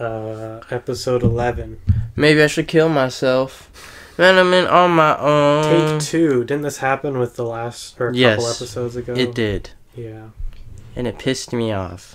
episode 11. Maybe I should kill myself. Man, I'm in on my own. Take 2. Didn't this happen with the last, or a couple episodes ago? It did. Yeah. And it pissed me off.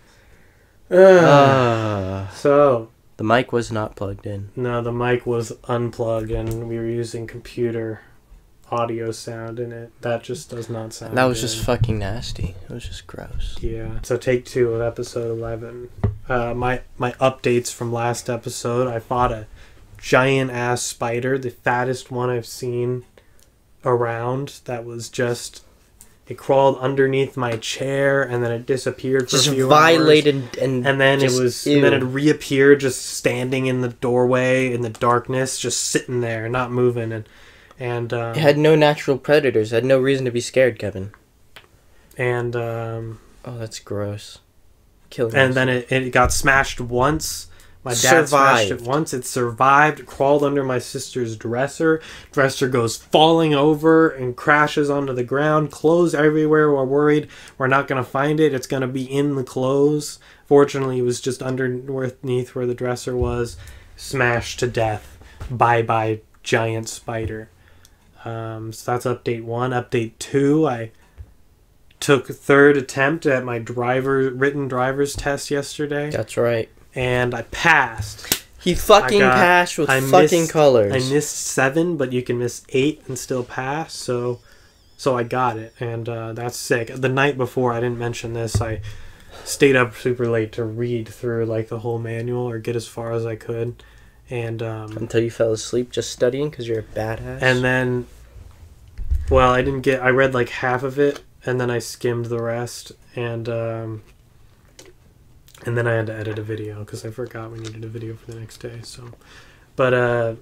So... The mic was not plugged in. No, the mic was unplugged and we were using computer audio sound in it. That just does not sound That was good. just fucking nasty. It was just gross. Yeah. So take 2 of episode 11. My updates from last episode, I fought a giant ass spider, the fattest one I've seen around. That was just... It crawled underneath my chair and then it disappeared for a few violated hours. and then just, it was ew. and then it reappeared just standing in the doorway in the darkness, just sitting there, not moving, and it had no natural predators. It had no reason to be scared, Kevin. And oh, that's gross. Killing and us. then it got smashed once. My dad smashed it once. It survived, crawled under my sister's dresser. Dresser goes falling over and crashes onto the ground. Clothes everywhere. We're worried we're not going to find it. It's going to be in the clothes. Fortunately, it was just underneath where the dresser was. Smashed to death. Bye-bye, giant spider. So that's update 1. Update 2, I took 3rd attempt at my written driver's test yesterday. That's right. And I passed. He fucking passed with fucking colors. I missed 7, but you can miss 8 and still pass. So I got it, and that's sick. The night before, I didn't mention this. I stayed up super late to read through like the whole manual or get as far as I could, and until you fell asleep just studying because you're a badass. And then, well, I read like half of it, and then I skimmed the rest, and then I had to edit a video because I forgot we needed a video for the next day. So that's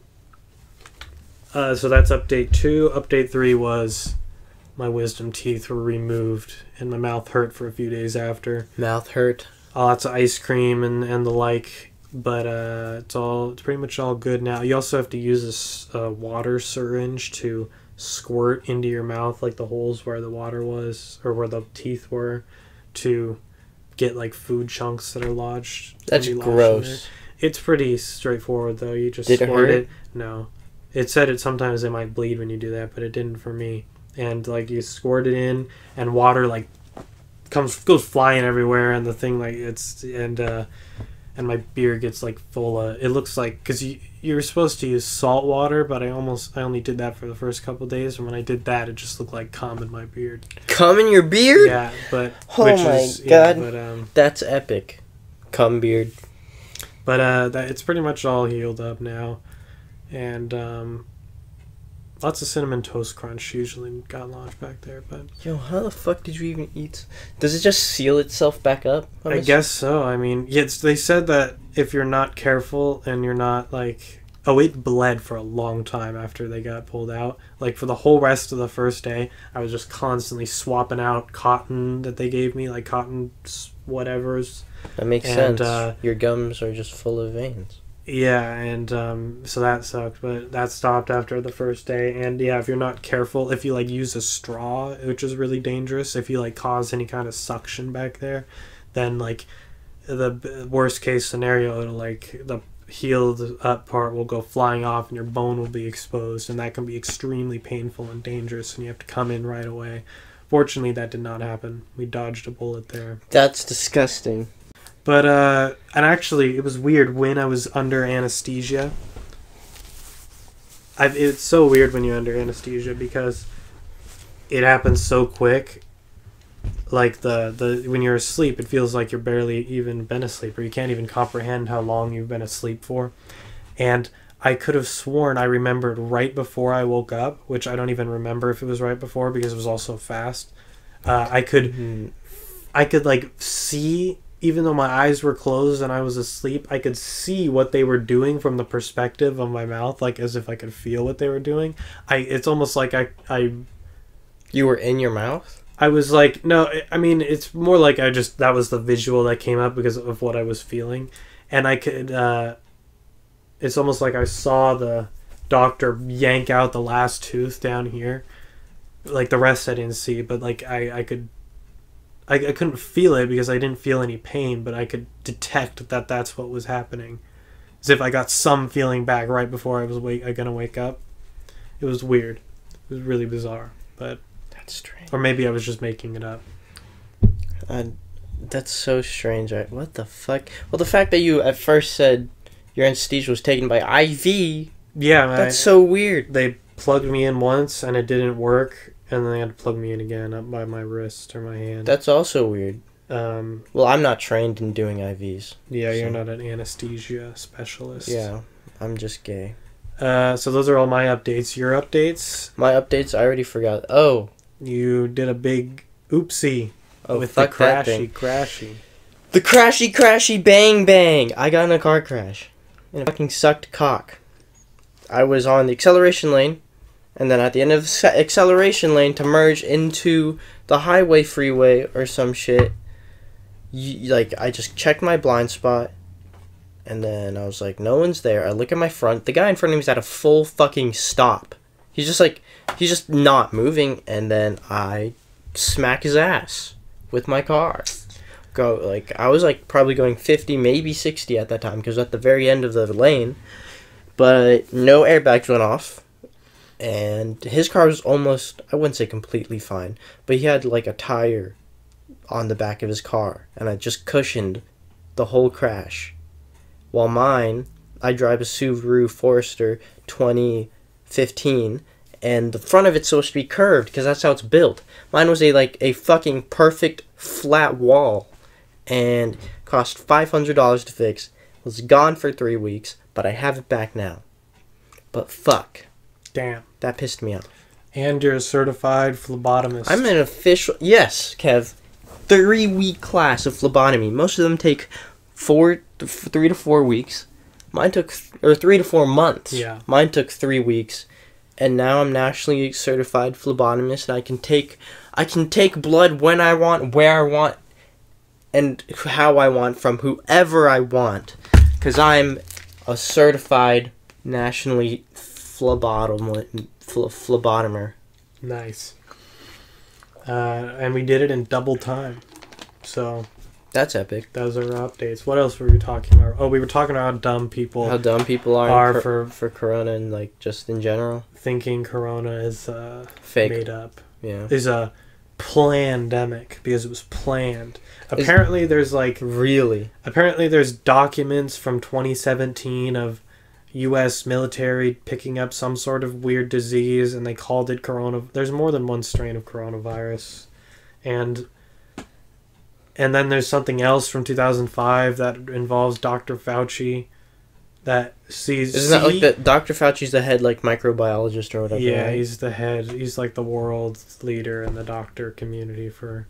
update 2. Update 3 was my wisdom teeth were removed and my mouth hurt for a few days after. Mouth hurt. Lots of ice cream and the like, but it's pretty much all good now. You also have to use a water syringe to squirt into your mouth, like the holes where the water was or where the teeth were, to get like food chunks that are lodged. That's gross. It's pretty straightforward though. You just squirt it. No, it said sometimes it might bleed when you do that, but it didn't for me. And like you squirt it in, and water like goes flying everywhere, and the thing like and my beer gets like full of. It looks like because you're supposed to use salt water, but I only did that for the first couple of days, and when I did that, it just looked like cum in my beard. Cum in your beard? Yeah, but oh my god, that's epic. Cum beard. But it's pretty much all healed up now, and lots of Cinnamon Toast Crunch usually got lodged back there. But yo, how the fuck did you even eat? Does it just seal itself back up? I guess so. I mean, they said that if you're not careful and you're not like... Oh, it bled for a long time after they got pulled out. Like, for the whole rest of the first day, I was just constantly swapping out cotton that they gave me, like cotton whatevers. That makes sense. Your gums are just full of veins. Yeah, and so that sucked, but that stopped after the first day. And yeah, if you're not careful, if you like use a straw, which is really dangerous, if you like cause any kind of suction back there, then like the worst case scenario, it'll like the healed up part will go flying off and your bone will be exposed, and that can be extremely painful and dangerous, and you have to come in right away. Fortunately, that did not happen. We dodged a bullet there. That's disgusting. But and actually it was weird when I was under anesthesia. It's so weird when you're under anesthesia because it happens so quick. Like the when you're asleep, it feels like you're barely even been asleep, or you can't even comprehend how long you've been asleep for. And I could have sworn I remembered right before I woke up, which I don't even remember if it was right before because it was all so fast. I could like see, even though my eyes were closed and I was asleep, I could see what they were doing from the perspective of my mouth, like as if I could feel what they were doing. It's almost like You were in your mouth? I was like, no, I mean, it's more like that was the visual that came up because of what I was feeling. And I could, it's almost like I saw the doctor yank out the last tooth down here. Like the rest I didn't see, but like I I couldn't feel it because I didn't feel any pain, but I could detect that that's what was happening. As if I got some feeling back right before I was gonna wake up. It was weird. It was really bizarre. But That's strange. or maybe I was just making it up. That's so strange. What the fuck? Well, the fact that you at first said your anesthesia was taken by IV, Yeah, that's so weird. they plugged me in once and it didn't work, and then they had to plug me in again up by my wrist or my hand. That's also weird. Well, I'm not trained in doing IVs. Yeah, you're So- not an anesthesia specialist. Yeah, I'm just gay. So those are all my updates. Your updates? My updates, I already forgot. Oh, You did a big oopsie with fuck the that thing. crashy. The crashy bang bang. I got in a car crash. And it fucking sucked cock. I was on the acceleration lane, and then at the end of the acceleration lane to merge into the highway freeway or some shit, I just checked my blind spot, and then I was like, no one's there. I look at my front. The guy in front of me is at a full fucking stop. He's just not moving, and then I smack his ass with my car. I was probably going 50, maybe 60 at that time, because at the very end of the lane, but no airbags went off, and his car was almost, I wouldn't say completely fine, but he had a tire on the back of his car, and I just cushioned the whole crash. While mine, I drive a Subaru Forester 2015, and the front of it's supposed to be curved because that's how it's built. Mine was a fucking perfect flat wall, and cost $500 to fix. Was gone for 3 weeks, but I have it back now. But fuck, Damn. that pissed me off. And you're a certified phlebotomist. I'm an official, yes, Kev, 3-week class of phlebotomy. Most of them take 3 to 4 weeks. Mine took, or 3 to 4 months. Yeah. Mine took 3 weeks. And now I'm nationally certified phlebotomist, and I can take blood when I want, where I want, and how I want from whoever I want, because I'm a certified nationally phlebotomer. Nice. And we did it in double time. So That's epic. those are our updates. What else were we talking about? Oh, we were talking about how dumb people How dumb people are for Corona and just in general. thinking Corona is Fake. made up. Yeah. Is a plandemic because it was planned. Apparently there's Really? Apparently there's documents from 2017 of U.S. military picking up some sort of weird disease, and they called it corona. There's more than one strain of coronavirus, and then there's something else from 2005 that involves Dr. Fauci that sees. Isn't that that Dr. Fauci's the head microbiologist or whatever? Yeah, right? he's the head. He's the world leader in the doctor community for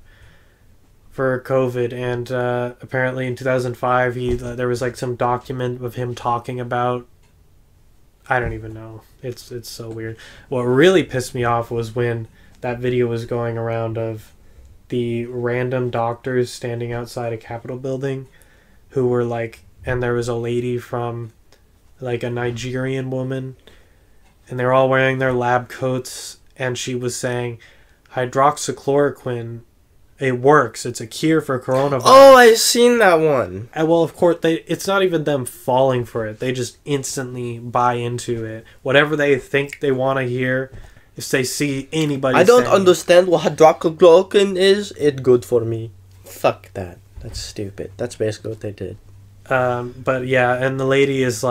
COVID, and apparently in 2005 there was some document of him talking about. I don't even know. It's so weird. What really pissed me off was when that video was going around of the random doctors standing outside a Capitol building who were and there was a lady from a Nigerian woman, and they're all wearing their lab coats, and she was saying hydroxychloroquine, it works, it's a cure for coronavirus. Oh, I've seen that one. And well, of course, it's not even them falling for it. They just instantly buy into it. Whatever they think they want to hear, if they see anybody I don't saying, understand what hydroxychloroquine is. It's good for me. Fuck that. That's stupid. That's basically what they did. But yeah, and the lady is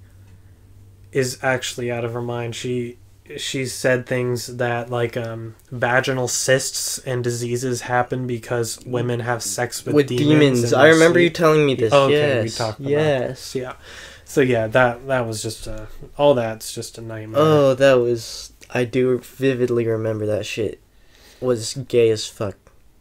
actually out of her mind. She said things that vaginal cysts and diseases happen because women have sex with demons. I remember you telling me this. Okay, yes. we talked about yes. this. Yeah. So yeah, that was just all that's just a nightmare. Oh, that was. I do vividly remember that shit. Was gay as fuck.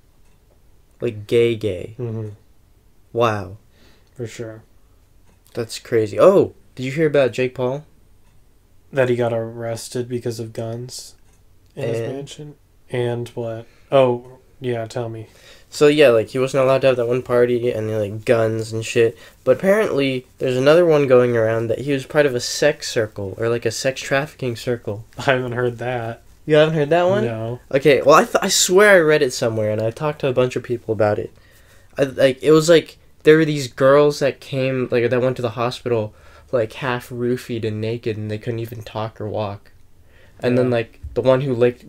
Gay. Mm-hmm. Wow. For sure. That's crazy. Oh, did you hear about Jake Paul? That he got arrested because of guns in his And- mansion. And what? Oh, yeah, tell me. So yeah, he wasn't allowed to have that one party and guns and shit. But apparently there's another one going around that he was part of a sex circle or a sex trafficking circle. I haven't heard that. You haven't heard that one? No. Okay, well, I swear I read it somewhere, and I talked to a bunch of people about it. It was like, there were these girls that came, like, that went to the hospital, like, half roofied and naked, and they couldn't even talk or walk. And then, like, the one who leaked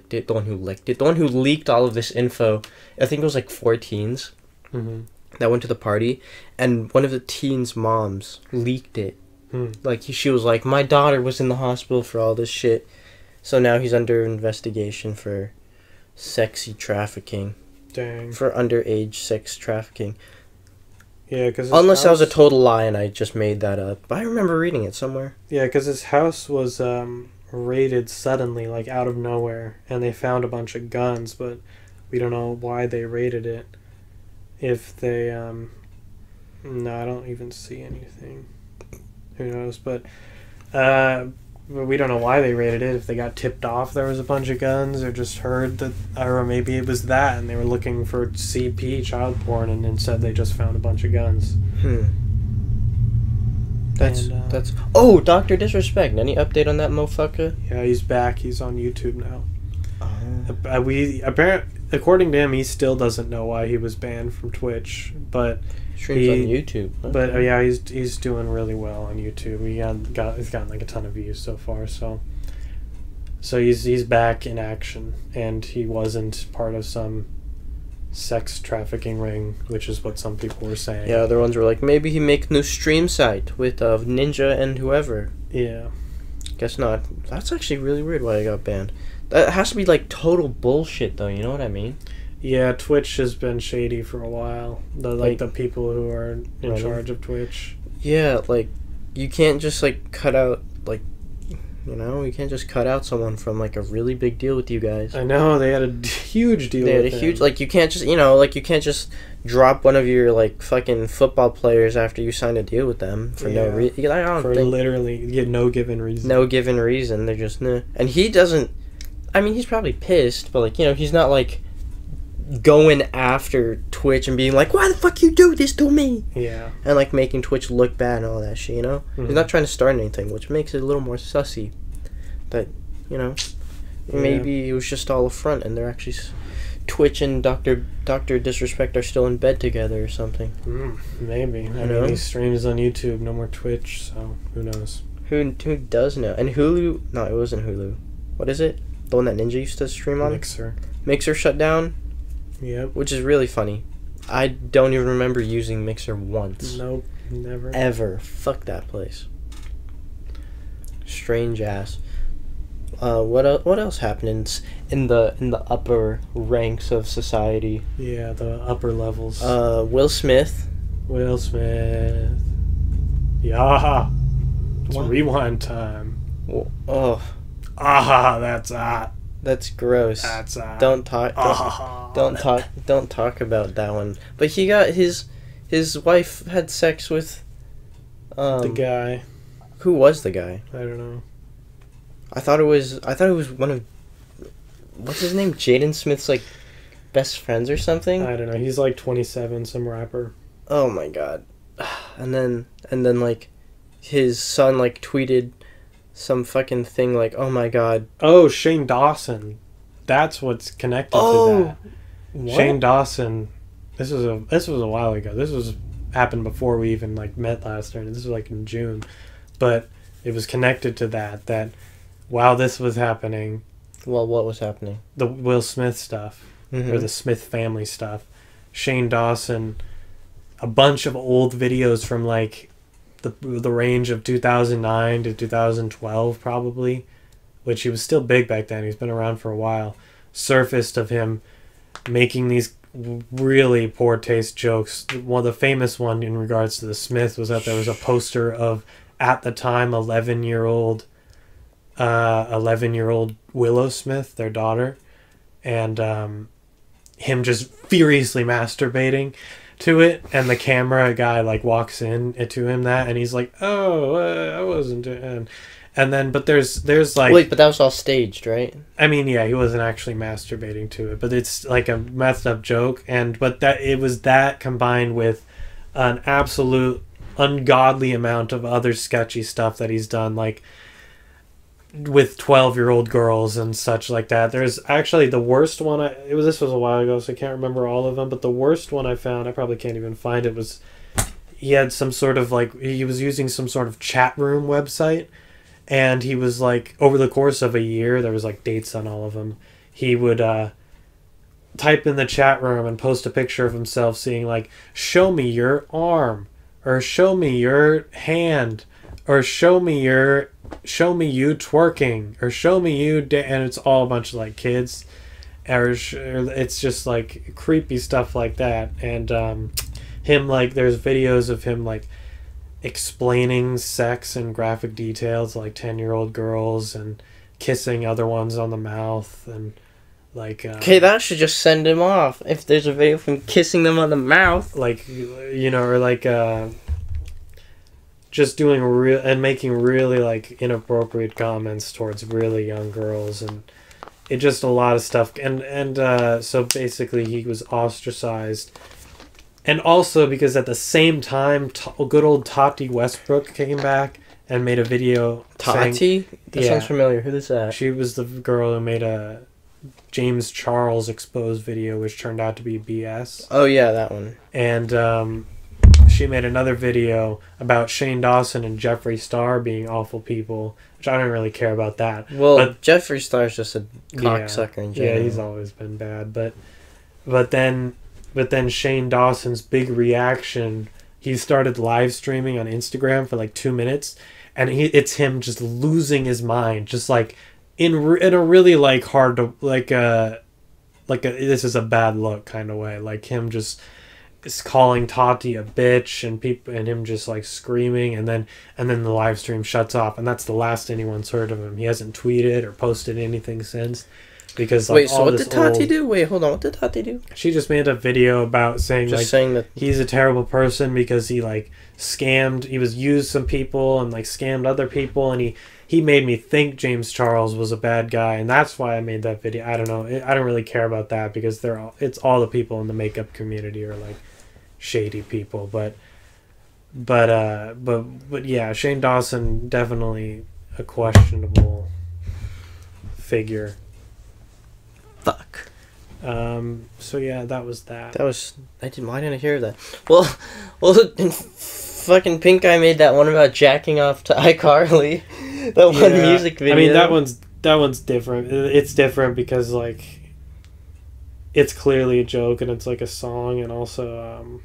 all of this info, I think it was, like, 4 teens that went to the party, and one of the teens' moms leaked it. Like, she was like, my daughter was in the hospital for all this shit. So now he's under investigation for sexy trafficking. Dang. For underage sex trafficking. Yeah, because unless that was a total lie and I just made that up. But I remember reading it somewhere. Yeah, because his house was raided suddenly, like out of nowhere, and they found a bunch of guns, but we don't know why they raided it. If they, no, I don't even see anything. Who knows? But we don't know why they raided it. If they got tipped off there was a bunch of guns, or just heard that, or maybe it was that, and they were looking for CP, child porn, and instead they just found a bunch of guns. That's. Oh, Dr. Disrespect. Any update on that motherfucker? Yeah, he's back. He's on YouTube now. According to him, he still doesn't know why he was banned from Twitch, but streams on YouTube. Okay. But yeah, he's doing really well on YouTube. He's gotten like a ton of views so far. So he's back in action, and he wasn't part of some sex trafficking ring, which is what some people were saying. Yeah, other ones were like, maybe he make new stream site with Ninja and whoever. Yeah. Guess not. That's actually really weird why I got banned. That has to be like total bullshit though, you know what I mean? Yeah, Twitch has been shady for a while. The people who are in charge of Twitch. Yeah, like you can't just like cut out you can't just cut out someone from like a really big deal with you guys. I know, they had a huge deal. They had a huge, like, you can't just drop one of your like fucking football players after you sign a deal with them for no reason. Literally no given reason. No given reason. They're just nah. And he doesn't. I mean, he's probably pissed, but like he's not like going after Twitch and being like, why the fuck you do this to me? Yeah. And like making Twitch look bad and all that shit, you know? He's not trying to start anything, which makes it a little more sussy. But, maybe it was just all a front and they're actually Twitch and Dr. Disrespect are still in bed together or something. Maybe. I mean, he streams on YouTube, no more Twitch, so who knows? Who does know? And Hulu, no, it wasn't Hulu. What is it? The one that Ninja used to stream on? Mixer shut down? Yep. Which is really funny. I don't even remember using Mixer once. Nope, never. Ever. Fuck that place. Strange ass. What else happened in the upper ranks of society? Yeah, the upper levels. Will Smith. Yeah. It's rewind time. Oh. That's hot. That's gross. That's hot. Don't talk about that one. But he got his wife had sex with the guy. Who was the guy? I don't know. I thought it was one of, what's his name? Jaden Smith's like best friends or something? I don't know. He's like 27, some rapper. Oh my god. And then like his son like tweeted some fucking thing like, oh my god. Oh, Shane Dawson. That's what's connected to that. What? Shane Dawson. This was a while ago. This happened before we even like met last year. This was like in June. But it was connected to that while this was happening. Well, what was happening? The Will Smith stuff. Or the Smith family stuff. Shane Dawson, a bunch of old videos from like the range of 2009 to 2012 probably, which he was still big back then. He's been around for a while. Surfaced of him making these really poor taste jokes. One of the famous one in regards to the Smith was that there was a poster of, at the time, 11-year-old Willow Smith, their daughter, and him just furiously masturbating to it, and the camera guy like walks in to him and he's like, oh, I wasn't, and then but there's like, wait, but that was all staged, right? I mean, yeah, he wasn't actually masturbating to it, but it's like a messed up joke, but that it was that combined with an absolute ungodly amount of other sketchy stuff that he's done, like with 12-year-old girls and such like that. There's actually the worst one. This was a while ago, so I can't remember all of them. But the worst one I found, I probably can't even find it. Was he had some sort of like he was using some sort of chat room website, and he was like over the course of a year, there was like dates on all of them. He would type in the chat room and post a picture of himself saying like, "Show me your arm," or "Show me your hand," or "Show me you twerking," or "Show me you," and it's all a bunch of like kids, or it's just like creepy stuff like that. And him, like, there's videos of him like explaining sex in graphic details, like 10-year-old girls, and kissing other ones on the mouth, and like Okay, that should just send him off. If there's a video of him kissing them on the mouth, like, you know, or like just doing real and making really like inappropriate comments towards really young girls, and it just a lot of stuff. And so basically he was ostracized. And also because at the same time, good old Tati Westbrook came back and made a video. Tati? That yeah, sounds familiar. Who is that? She was the girl who made a James Charles exposed video, which turned out to be BS. Oh yeah, that one. And she made another video about Shane Dawson and Jeffree Star being awful people, which I don't really care about that. Well, but Jeffree Star's just a cocksucker in general. Yeah, he's always been bad. But then Shane Dawson's big reaction, he started live streaming on Instagram for like 2 minutes, and it's him just losing his mind, just like in a really like hard to like a this is a bad look kind of way, like him just is calling Tati a bitch, and him just like screaming, and then the live stream shuts off, and that's the last anyone's heard of him. He hasn't tweeted or posted anything since. Because, like, wait, so what did Tati do? Wait, hold on. What did Tati do? She just made a video about saying that he's a terrible person because he like he was used some people and like scammed other people, and he made me think James Charles was a bad guy, and that's why I made that video. I don't know. I don't really care about that because it's all the people in the makeup community are like shady people, but yeah, Shane Dawson definitely a questionable figure. Fuck. So yeah, that was that. Why didn't I hear that? Well, fucking Pink Eye made that one about jacking off to iCarly. That one music video. I mean, that one's different. It's different because like it's clearly a joke and it's like a song, and also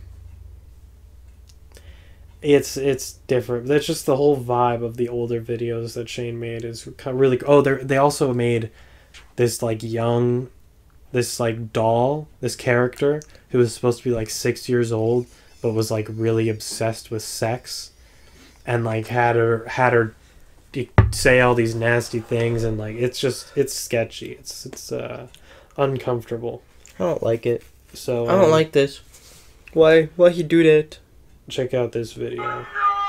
it's different. That's just the whole vibe of the older videos that Shane made is kind of really. Oh, they also made this like this like doll, this character who was supposed to be like 6 years old but was like really obsessed with sex, and like had her say all these nasty things, and like it's sketchy. It's uncomfortable. I don't like it. So I don't like this. Why he do that? Check out this video.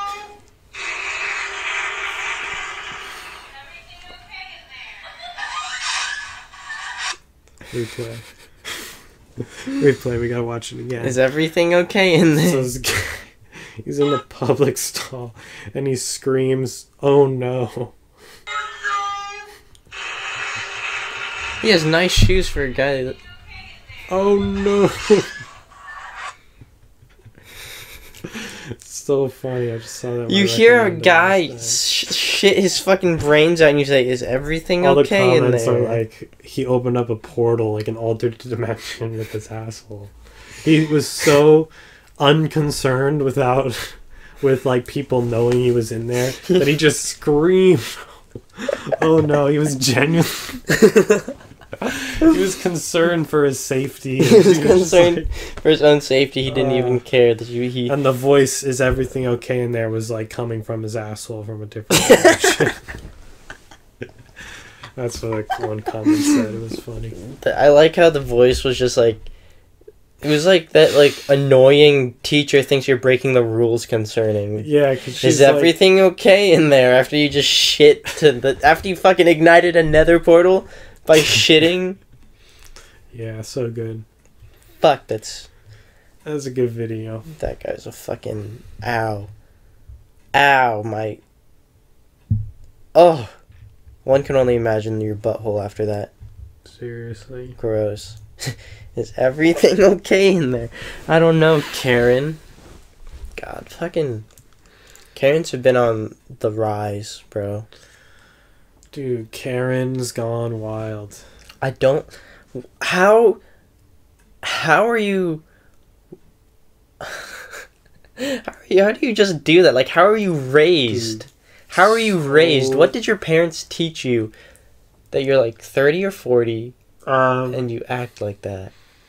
Replay. We gotta watch it again. Is everything okay in there? So he's in the public stall and he screams, "Oh no!" He has nice shoes for a guy that. Oh no! It's so funny. I just saw that. You hear a guy shit his fucking brains out, and you say, "Is everything okay in there?" All the comments are like, he opened up a portal, like an alternate dimension, with his asshole. He was so unconcerned with like people knowing he was in there that he just screamed. Oh no! He was genuine. He was concerned for his safety. He was concerned for his own safety. He didn't even care that he. And the voice, "Is everything okay in there?" was like coming from his asshole from a different direction. That's what like one comment said. It was funny. I like how the voice was just like. It was like that, like, annoying teacher thinks you're breaking the rules concerning. Yeah, 'cause is everything okay in there after you just shit after you fucking ignited a nether portal by shitting? Yeah, so good. Fuck, that's a good video. That guy's a fucking ow, my. Oh, One can only imagine your butthole after that. Seriously. Gross. Is everything okay in there? I don't know, Karen. God, fucking... Karens have been on the rise, bro. Dude, Karen's gone wild. I don't... How are you... How do you just do that? Like, how are you raised? Dude, how are you raised? so- What did your parents teach you that you're like 30 or 40 and you act like that?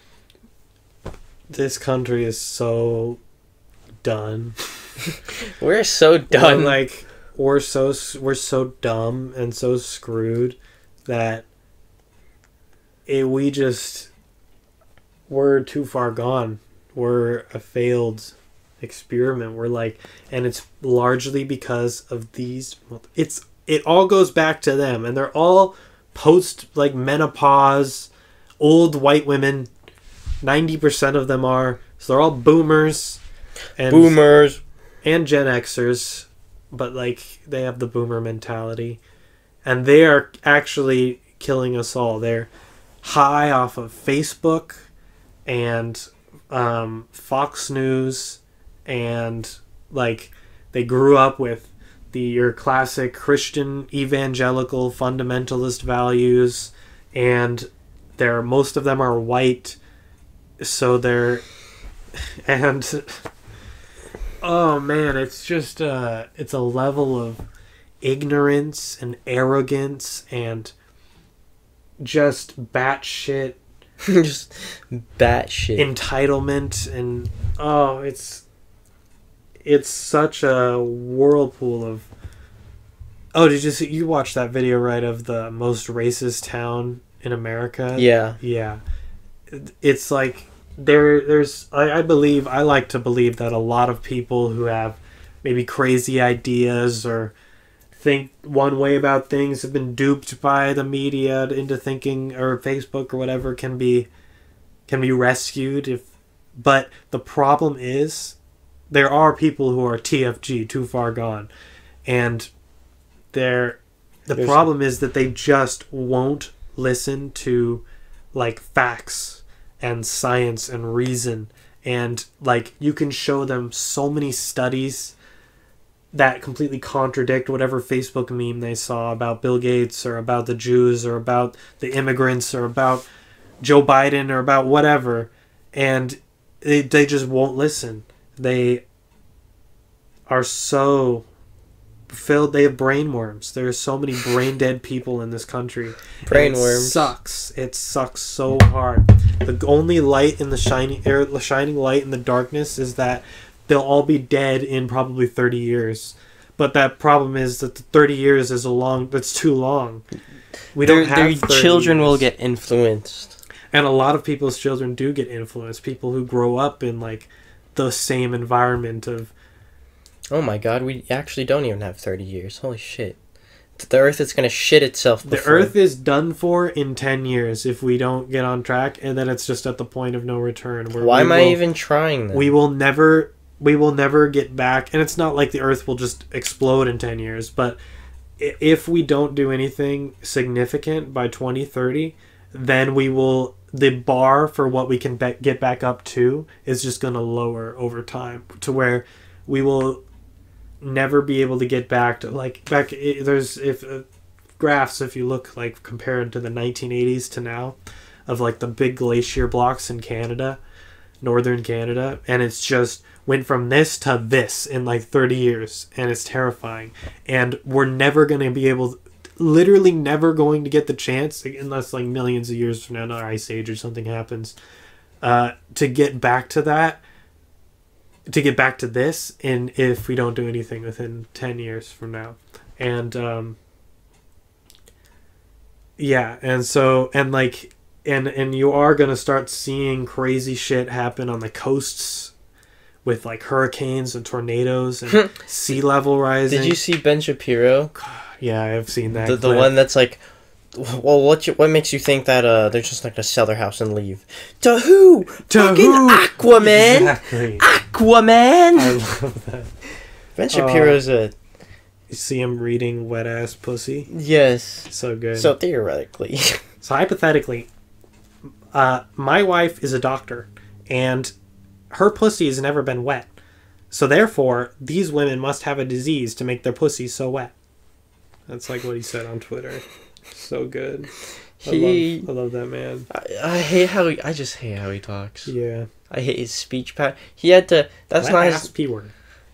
This country is so done. We're so done. We're so dumb and so screwed that we're too far gone. We're a failed experiment. And it's largely because of these. It all goes back to them, and they're all post menopause, old white women. 90% of them are. So they're all boomers. And Boomers. And Gen Xers, but they have the boomer mentality, and they are actually killing us all. They're high off of Facebook and Fox News, and they grew up with your classic Christian evangelical fundamentalist values, and most of them are white, so they're and. Oh man, it's just it's a level of ignorance and arrogance and just batshit Just batshit. entitlement, and it's such a whirlpool of. Oh, you watch that video, right, of the most racist town in America? Yeah. Yeah. It's like I like to believe that a lot of people who have maybe crazy ideas or think one way about things have been duped by the media into thinking, or Facebook or whatever, can be rescued. But the problem is there are people who are TFG, too far gone, and the problem is that they just won't listen to facts and science and reason, and you can show them so many studies that completely contradict whatever Facebook meme they saw about Bill Gates or about the Jews or about the immigrants or about Joe Biden or about whatever, and they just won't listen. They are so filled. They have brain worms. There are so many brain dead people in this country. Brain It worms. sucks. It sucks so hard. The only light in the shining light in the darkness is that they'll all be dead in probably 30 years. But that problem is that the 30 years is that's too long. Their children will get influenced. And a lot of people's children do get influenced. People who grow up in the same environment of. Oh my god, we actually don't even have 30 years. Holy shit. The Earth is going to shit itself before. The Earth is done for in 10 years if we don't get on track, and then it's just at the point of no return. Why am I even trying then? We will never get back, and it's not like the Earth will just explode in 10 years, but if we don't do anything significant by 2030, then the bar for what we can get back up to is just going to lower over time to where we will never be able to get back to there's graphs, if you look compared to the 1980s to now, of the big glacier blocks in Canada, northern Canada, and it's just went from this to this in 30 years, and it's terrifying, and we're never going to be literally never going to get the chance, unless millions of years from now, an ice age or something happens, to get back to that, to get back to this, and if we don't do anything within 10 years from now. And yeah, and so and you are going to start seeing crazy shit happen on the coasts with hurricanes and tornadoes and sea level rising. Did you see Ben Shapiro? Yeah, I've seen that. The one that's well, what makes you think that they're just going to sell their house and leave? To who? Fucking Aquaman! Exactly. Aquaman! I love that. Ben Shapiro's You see him reading wet ass pussy. Yes. So good. So theoretically. So hypothetically, my wife is a doctor, and her pussy has never been wet. So therefore, these women must have a disease to make their pussy so wet. That's like what he said on Twitter. So good. I love that man. I hate how I just hate how he talks. Yeah. I hate his speech pattern. He had to. That's not his P word.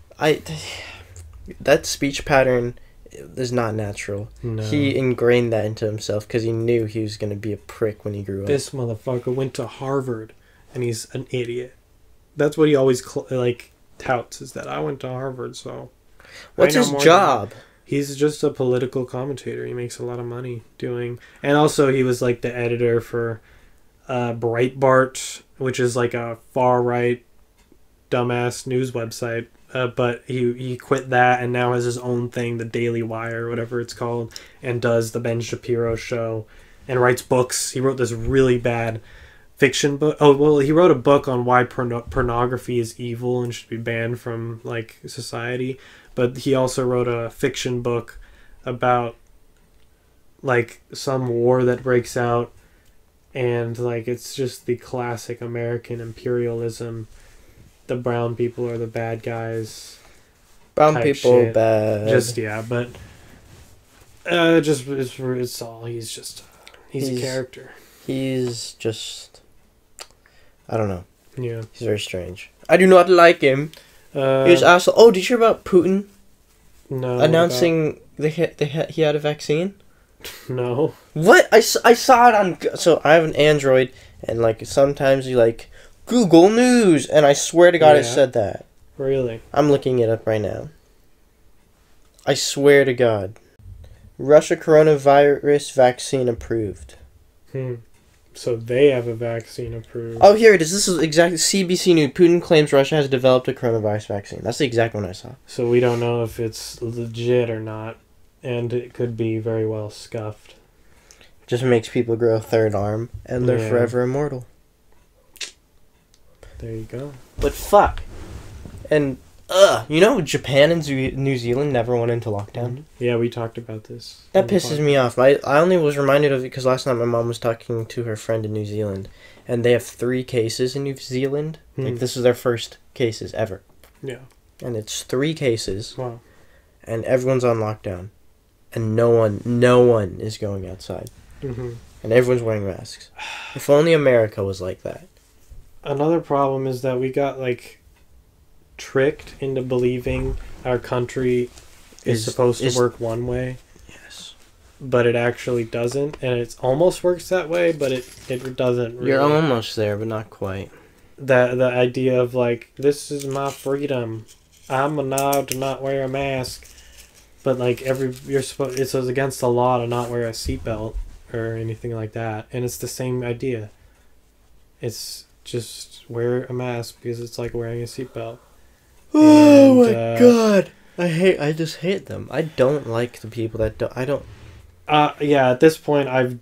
That speech pattern is not natural. No. He ingrained that into himself because he knew he was gonna be a prick when he grew up. This motherfucker went to Harvard, and he's an idiot. That's what he always touts, is that I went to Harvard, so. What's his job? He's just a political commentator. He makes a lot of money doing, and also he was like the editor for Breitbart, which is like a far right dumbass news website. But he quit that and now has his own thing, the Daily Wire, whatever it's called, and does the Ben Shapiro show and writes books. He wrote this really bad fiction book. Oh, well, he wrote a book on why pornography is evil and should be banned from like society. But he also wrote a fiction book about like some war that breaks out, and like it's just the classic American imperialism. The brown people are the bad guys. Brown people shit. Bad. Just but just it's all he's a character. He's just, I don't know. Yeah, he's very strange. I do not like him. He was also. Oh, did you hear about Putin? No. Announcing he had a vaccine. No. What? I saw it on. So I have an Android, and like sometimes you like Google News, and I swear to God it said that. Really? I'm looking it up right now. I swear to God. Russia coronavirus vaccine approved. So they have a vaccine approved. Oh, here it is. This is exactly CBC News. Putin claims Russia has developed a coronavirus vaccine. That's the exact one I saw. So we don't know if it's legit or not, and it could be very well scuffed. Just makes people grow a third arm, and they're forever immortal. There you go. But fuck. And, you know, Japan and New Zealand never went into lockdown. Yeah, we talked about this. That pisses me off. I only was reminded of it because last night my mom was talking to her friend in New Zealand, and they have 3 cases in New Zealand. Like, this is their first cases ever. Yeah. And it's 3 cases. Wow. And everyone's on lockdown. And no one is going outside. Mm-hmm. And everyone's wearing masks. If only America was like that. Another problem is that we got, like, tricked into believing our country is supposed to work one way. Yes. But it actually doesn't. And it almost works that way, but it doesn't really. You're almost there, but not quite. The idea of, like, this is my freedom. I'm allowed to not wear a mask. But, like, it's against the law to not wear a seatbelt or anything like that. And it's the same idea. It's just wear a mask because it's like wearing a seatbelt. Oh my god. I just hate them. I don't like the people that don't. Yeah, at this point I've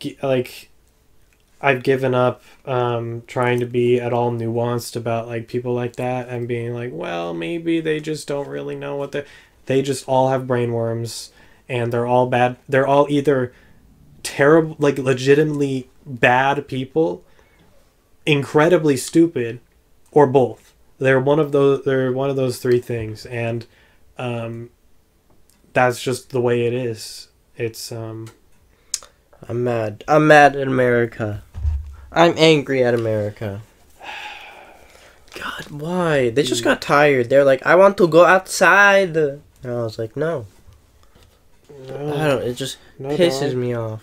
given up trying to be at all nuanced about like people like that and being like, well, maybe they just don't really know what they just all have brain worms and they're all bad. They're all either terrible, like legitimately bad people, incredibly stupid, or both. They're one of those 3 things, and that's just the way it is. It's I'm mad. I'm mad at America. I'm angry at America. God, why? They just got tired. They're like, I want to go outside. And I was like, no. It just pisses me off.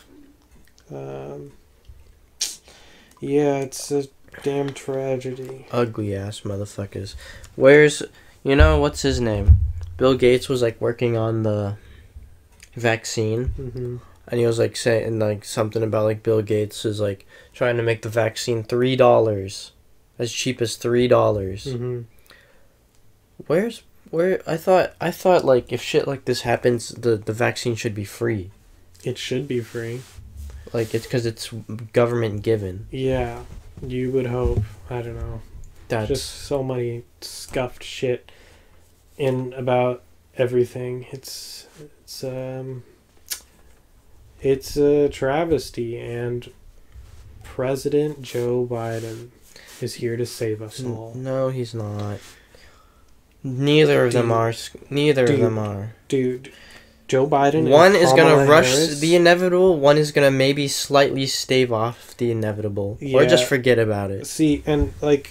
Yeah, it's a damn tragedy. Ugly ass motherfuckers. What's his name? Bill Gates was like working on the vaccine. Mm-hmm. And he was like saying like something about like Bill Gates is like trying to make the vaccine $3. As cheap as $3. Mm-hmm. I thought like if shit like this happens, the vaccine should be free. It should be free. Like it's because it's government given. Yeah. You would hope. I don't know. That's just so many scuffed shit in about everything. It's a travesty, and President Joe Biden is here to save us all. No, he's not. Neither of them are. Neither of them are. Dude, Joe Biden. One is gonna rush Harris, the inevitable. One is gonna maybe slightly stave off the inevitable, or just forget about it. See, and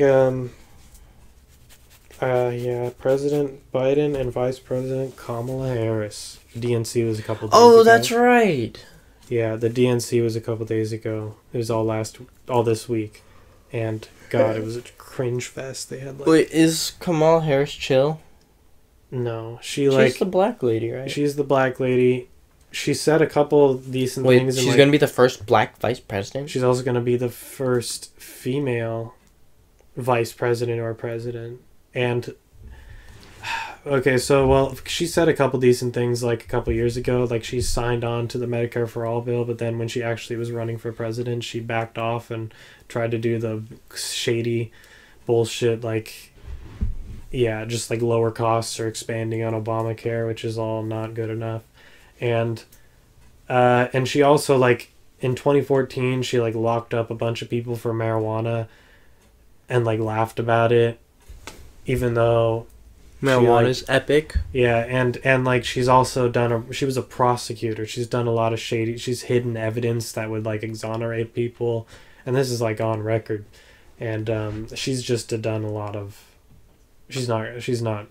President Biden and Vice President Kamala Harris. DNC was a couple days ago. Oh, that's right. Yeah, the DNC was a couple days ago. It was all this week. And God, it was a cringe fest. They had Wait, is Kamala Harris chill? No, she's the black lady, right? She's the black lady. She said a couple decent things. She's gonna be the first black vice president? She's also gonna be the first female vice president or president. And okay, so she said a couple decent things like a couple years ago, like she signed on to the Medicare for All bill, but then when she actually was running for president, she backed off and tried to do the shady bullshit, just like lower costs or expanding on Obamacare, which is all not good enough. And she also in 2014 she locked up a bunch of people for marijuana and laughed about it, even though marijuana's epic. Yeah, and she's also she was a prosecutor. She's done a lot of shady. She's hidden evidence that would exonerate people, and this is on record. And she's just done a lot of. She's not.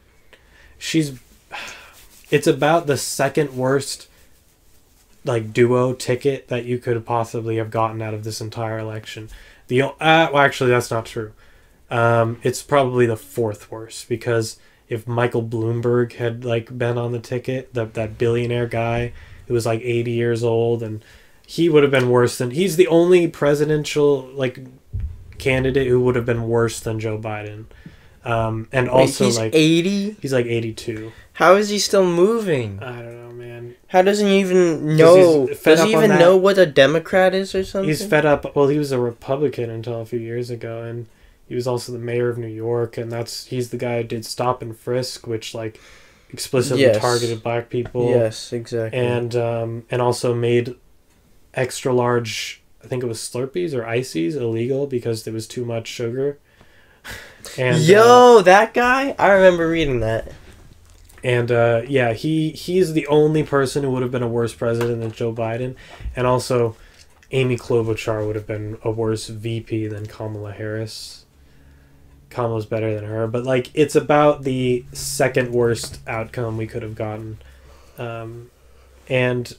It's about the second worst duo ticket that you could possibly have gotten out of this entire election. Actually that's not true. It's probably the fourth worst, because if Michael Bloomberg had been on the ticket, that billionaire guy who was 80 years old, and he would have been worse than. He's the only presidential candidate who would have been worse than Joe Biden. And also he's 80. He's 82. How is he still moving? I don't know, man. How doesn't he even know? Does he even know what a Democrat is or something? He's fed up. Well, he was a Republican until a few years ago, and he was also the mayor of New York, and he's the guy who did Stop and Frisk, which explicitly targeted black people. Yes, exactly. And also made extra large, I think it was Slurpees or Ices, illegal because there was too much sugar. And that guy? I remember reading that. And he's the only person who would have been a worse president than Joe Biden, and also Amy Klobuchar would have been a worse VP than Kamala Harris. Kamala's better than her, but it's about the second worst outcome we could have gotten. And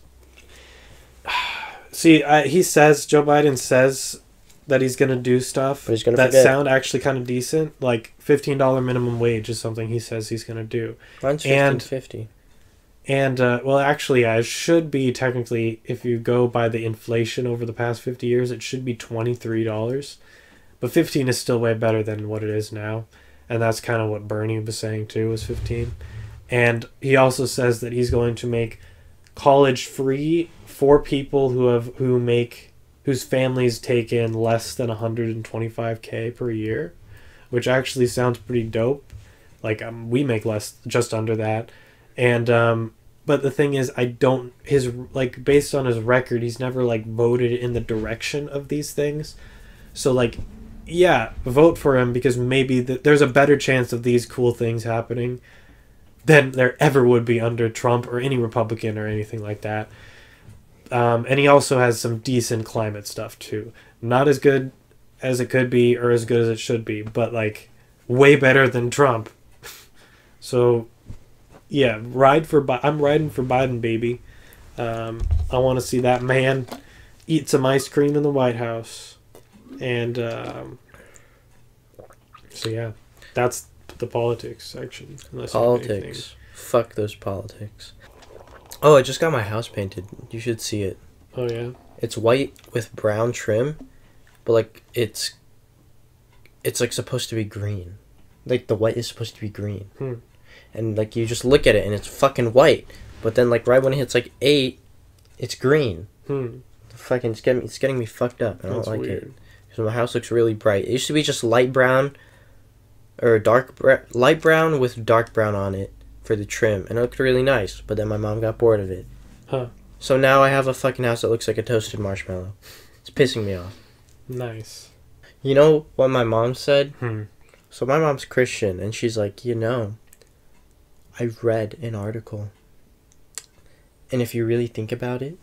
see, Joe Biden says that he's gonna do stuff that sound actually kind of decent, $15 minimum wage is something he says he's gonna do. Mine's $15.50. And it should be technically, if you go by the inflation over the past 50 years, it should be $23. But 15 is still way better than what it is now. And that's kind of what Bernie was saying too, was 15. And he also says that he's going to make college free for people whose families take in less than $125K per year, which actually sounds pretty dope. We make less, just under that. And but the thing is, based on his record, he's never voted in the direction of these things. So vote for him, because maybe there's a better chance of these cool things happening than there ever would be under Trump or any Republican or anything like that. And he also has some decent climate stuff too. Not as good as it could be or as good as it should be, but way better than Trump. So yeah, I'm riding for Biden, baby. I want to see that man eat some ice cream in the White House. And so yeah, that's the politics section. Politics. Fuck those politics. Oh, I just got my house painted. You should see it. Oh yeah. It's white with brown trim, but it's supposed to be green. The white is supposed to be green. And you just look at it and it's fucking white, but then right when it hits 8, it's green. It's getting me fucked up. I don't like it. So my house looks really bright. It used to be just light brown, or light brown with dark brown on it for the trim, and it looked really nice. But then my mom got bored of it. Huh. So now I have a fucking house that looks like a toasted marshmallow. It's pissing me off. Nice. You know what my mom said? Hmm. So my mom's Christian, and she's like, I read an article. And if you really think about it,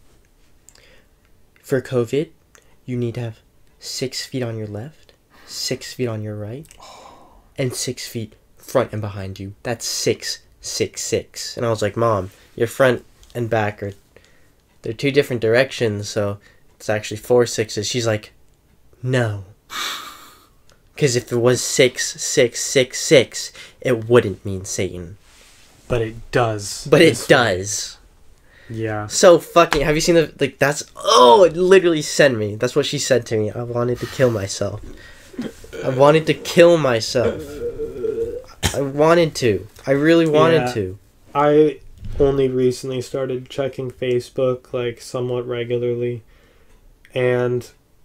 for COVID, you need to have 6 feet on your left, 6 feet on your right, and 6 feet front and behind you. That's 6, 6, 6. And I was like, Mom, your front and back they're 2 different directions, so it's actually 4 sixes. She's like, no. Because if it was 6, 6, 6, 6, it wouldn't mean Satan. But it does. But it does. Yeah. So fucking, have you seen it literally sent me. That's what she said to me. I wanted to kill myself. I wanted to. I really wanted to. I only recently started checking Facebook, like, somewhat regularly. And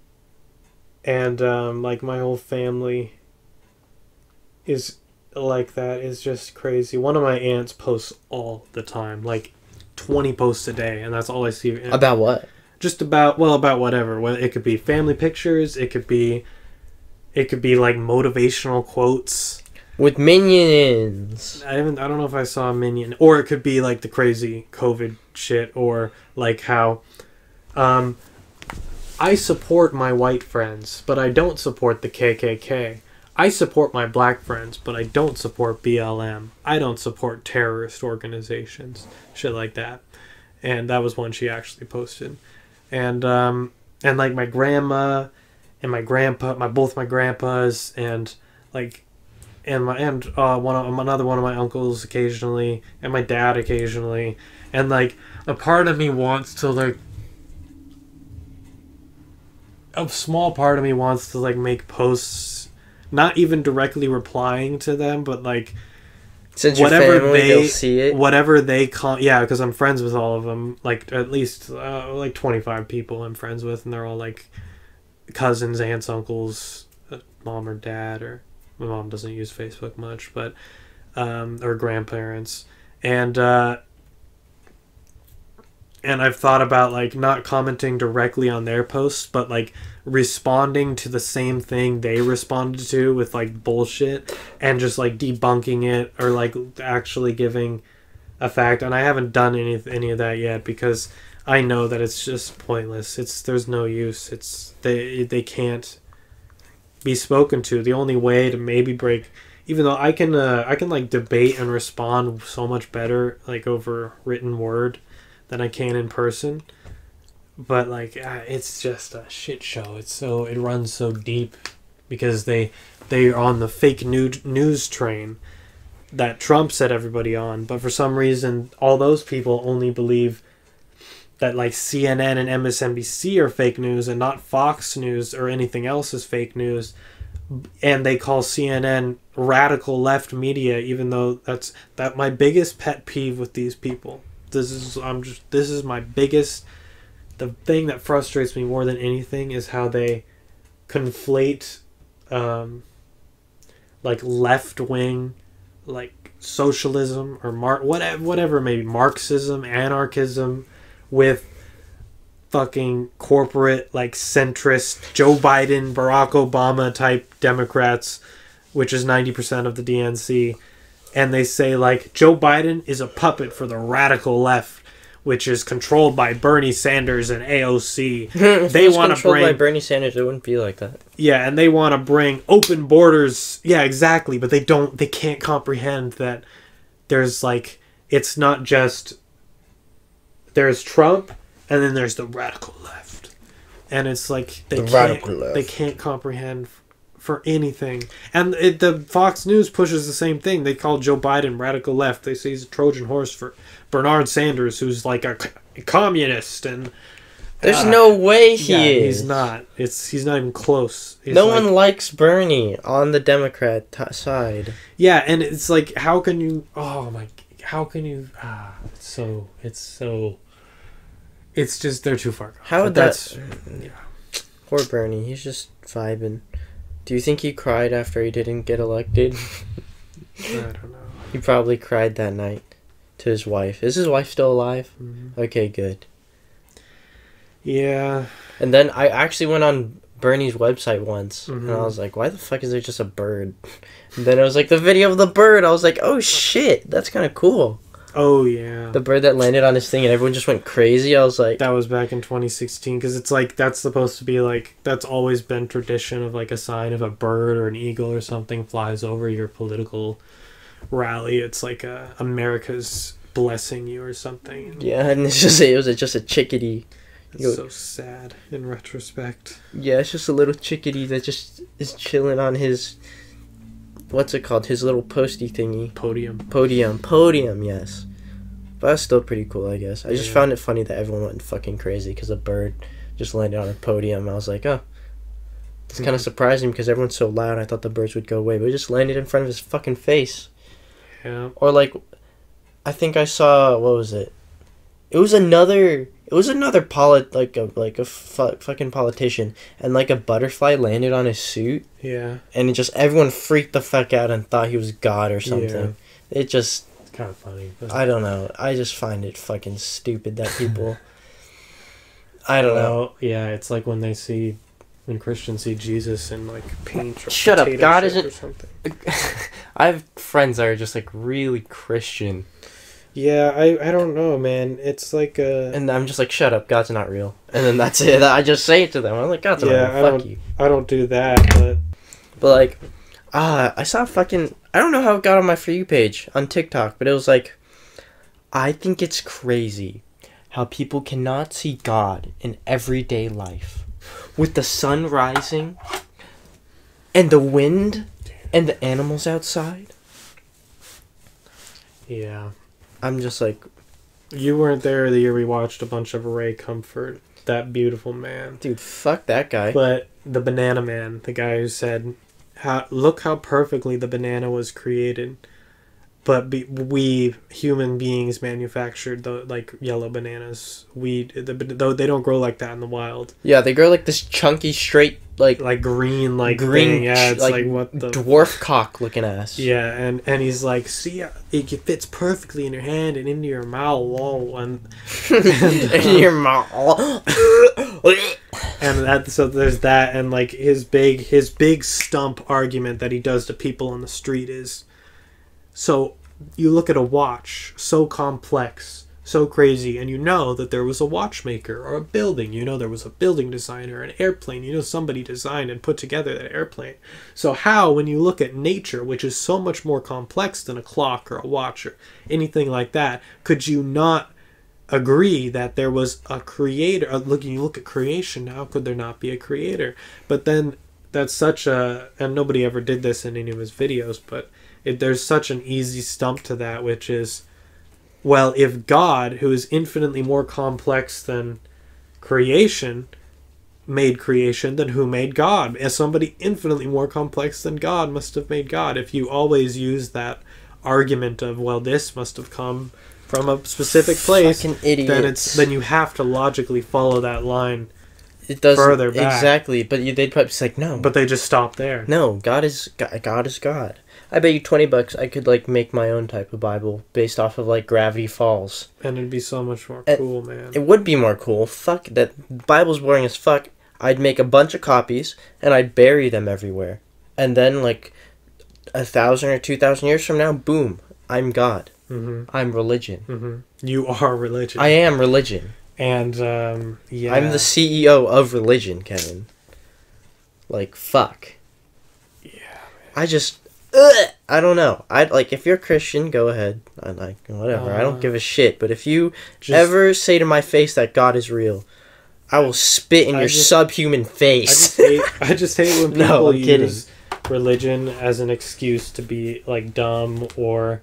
like, my whole family is like that. Is just crazy. One of my aunts posts all the time, like 20 posts a day, and that's all I see. About what? Just about whatever. Well, it could be family pictures, it could be like motivational quotes with minions. I don't know if I saw a minion, or it could be like the crazy COVID shit, or like how I support my white friends, but I don't support the KKK. I support my black friends, but I don't support BLM. I don't support terrorist organizations. Shit like that. And that was one she actually posted. And like my grandma and my grandpa, both my grandpas, and like another one of my uncles occasionally, and my dad occasionally. And like a part of me wants to like a small part of me wants to like make posts, not even directly replying to them, but like since whatever family, they'll see it. Whatever they call, yeah, because I'm friends with all of them. Like at least like 25 people I'm friends with, and they're all like cousins, aunts, uncles, mom or dad, or my mom doesn't use Facebook much, but or grandparents, and I've thought about like not commenting directly on their posts, but like responding to the same thing they responded to with like bullshit, and just like debunking it, or like actually giving a fact. And I haven't done any of that yet, because I know that it's just pointless. There's no use. They can't be spoken to. The only way to maybe break, even though I can like debate and respond so much better like over written word than I can in person, but like it's just a shit show. It runs so deep, because they are on the fake news train that Trump set everybody on, but for some reason all those people only believe that like CNN and MSNBC are fake news and not Fox News or anything else is fake news, and they call CNN radical left media, even though that's my biggest pet peeve with these people. This is my biggest, the thing that frustrates me more than anything is how they conflate like left wing, like socialism or whatever, maybe Marxism, anarchism, with fucking corporate like centrist Joe Biden, Barack Obama type Democrats, which is 90% of the DNC. And they say, like, Joe Biden is a puppet for the radical left, which is controlled by Bernie Sanders and AOC. They want to bring... by Bernie Sanders, it wouldn't be like that. Yeah, and they want to bring open borders. Yeah, exactly. But they can't comprehend that there's, like, it's not just... There's Trump, and then there's the radical left. And it's like, they can't comprehend for anything. And the Fox News pushes the same thing. They call Joe Biden radical left. They say he's a Trojan horse for Bernard Sanders, who's like a communist. And there's no way he is. He's not. He's not even close. No one likes Bernie on the Democrat side. Yeah, and it's like, how can you? It's just, they're too far gone. Yeah. Poor Bernie. He's just vibing. Do you think he cried after he didn't get elected? I don't know. He probably cried that night to his wife. Is his wife still alive? Mhm. Okay, good. Yeah. And then I actually went on Bernie's website once, and I Mhm. was like, why the fuck is there just a bird? And then it was like the video of the bird. I was like, oh shit, that's kind of cool. Oh yeah. The bird that landed on his thing and everyone just went crazy. I was like, That was back in 2016 because it's like that's supposed to be like that's always been tradition of like a sign of a bird or an eagle or something flies over your political rally. It's like America's blessing you or something. yeah, and it was just a chickadee. It's so sad in retrospect. Yeah, it's just a little chickadee that just is chilling on his, what's it called? His little posty thingy. Podium. Podium, yes. But that's still pretty cool, I guess. I just Yeah. found it funny that everyone went fucking crazy because a bird just landed on a podium. I was like, oh, it's kind of surprising because everyone's so loud. I thought the birds would go away, but it just landed in front of his fucking face. Yeah. Or like, I think I saw, what was it? It was another fucking politician, and like a butterfly landed on his suit, Yeah. and it just everyone freaked the fuck out and thought he was God or something. Yeah. It just, It's kind of funny. But I don't know. I just find it fucking stupid that people. I don't know. Well, yeah, it's like when Christians see Jesus in like paint or Shut up, potato God chip isn't- or something. I have friends that are just like really Christian, Yeah, I don't know, man. It's like and I'm just like, shut up, God's not real. And then that's it. I just say it to them. I'm like, God's Yeah, not real. Fuck you. I don't do that, but But like, I saw fucking, I don't know how it got on my For You page on TikTok, but it was like, I think it's crazy how people cannot see God in everyday life. With the sun rising, and the wind, and the animals outside. yeah. I'm just like, You weren't there the year we watched a bunch of Ray Comfort, that beautiful man. dude, fuck that guy. But the banana man, the guy who said, look how perfectly the banana was created. But we human beings manufactured the like yellow bananas. Though they don't grow like that in the wild. Yeah, they grow like this chunky, straight, like Green green, thing. Yeah, it's like what the dwarf cock looking ass. Yeah, and he's like, see, it fits perfectly in your hand and into your mouth, whoa, and In your mouth. so there's that, and like his big stump argument that he does to people on the street is, so you look at a watch so complex, so crazy, and you know that there was a watchmaker or a building, you know there was a building designer, an airplane, you know somebody designed and put together that airplane. So how, when you look at nature, which is so much more complex than a clock or a watch or anything like that, could you not agree that there was a creator? You look at creation, how could there not be a creator? But then that's such a, and nobody ever did this in any of his videos, but there's such an easy stump to that, which is, well, if God, who is infinitely more complex than creation, made creation, then who made God? As somebody infinitely more complex than God must have made God. If you always use that argument of, well, this must have come from a specific place, Fucking idiots. then you have to logically follow that line. It doesn't further back. exactly, but they'd probably be like, no, But they just stop there. no, God is God. I bet you $20 I could like make my own type of Bible based off of like Gravity Falls. And it'd be so much more cool, man. It would be more cool. Fuck that. Bible's boring as fuck. I'd make a bunch of copies and I'd bury them everywhere, and then like 1,000 or 2,000 years from now, boom, I'm God. I'm religion. You are religion. I am religion. And, yeah. I'm the CEO of religion, Kevin. Like, fuck. Yeah, man. I just... I don't know. I'd like, if you're Christian, go ahead. I like, whatever. I don't give a shit. But if you ever say to my face that God is real, I will spit in your subhuman face. I just hate when people No, I'm use religion as an excuse to be, like, dumb or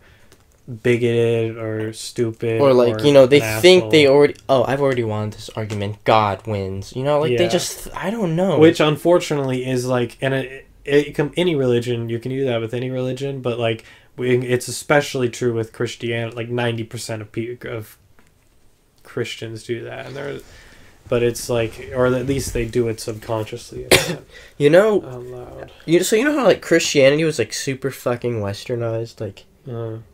bigoted or stupid. Or like, you know, they an think asshole. they already... Oh, I've already won this argument. God wins. You know, like, they Yeah. just... I don't know. Which, unfortunately, is, like... And any religion, you can do that with any religion, but, like, it's especially true with Christianity. Like, 90% of Christians do that. And but it's like... Or at least they do it subconsciously. You know... Out loud. So you know how, like, Christianity was, like, super fucking westernized? Like...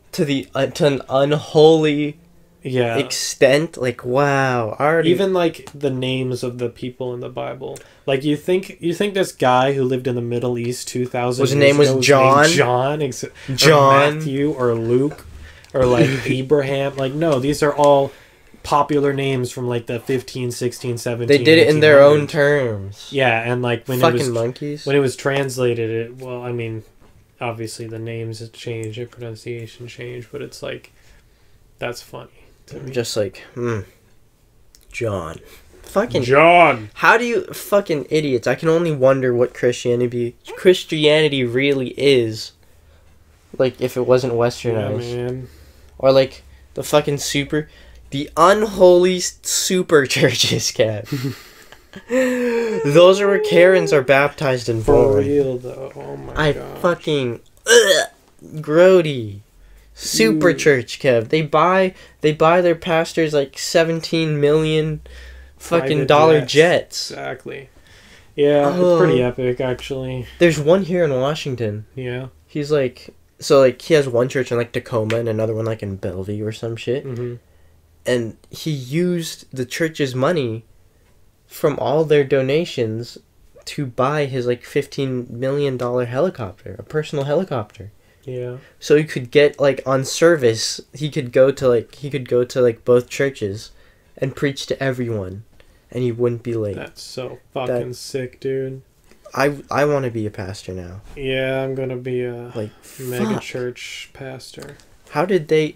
to an unholy Yeah. extent. Like, wow, already. Even like the names of the people in the Bible. Like you think this guy who lived in the Middle East 2,000 His years name was ago John. named John, or John. Matthew or Luke or like Abraham. Like no, these are all popular names from like the 15, 16, 17. They did it in their 1800s. own terms. Yeah, and like Fucking monkeys. when it was translated, well, I mean, obviously the names have changed, the pronunciation changed, but it's like that's funny to me. Just like, John. Fucking John. How do you fucking idiots? I can only wonder what Christianity really is. Like if it wasn't Yeah, westernized. man. Or like the unholy super churches, Kev. Those are where Karens are baptized and For born. real though. Oh my god. Fucking grody. Super church, Kev. They buy their pastors like 17 million fucking Private dollar jets. Exactly. Yeah, it's pretty epic actually. There's one here in Washington. Yeah. He's like, so like he has one church in like Tacoma and another one like in Bellevue or some shit. Mm-hmm. And he used the church's money from all their donations to buy his like $15 million helicopter, a personal helicopter. Yeah. So he could get like on service. He could go to like both churches, and preach to everyone, and he wouldn't be late. That's so fucking sick, dude. I want to be a pastor now. Yeah, I'm gonna be a Like mega fuck. church pastor. How did they?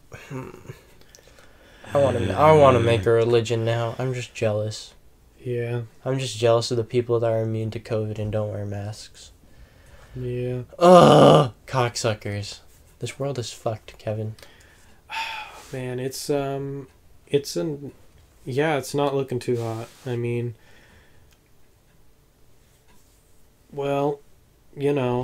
I want to make a religion now. I'm just jealous. Yeah. I'm just jealous of the people that are immune to COVID and don't wear masks. Yeah. Ugh, cocksuckers. This world is fucked, Kevin. Man, it's not looking too hot. I mean, well, you know.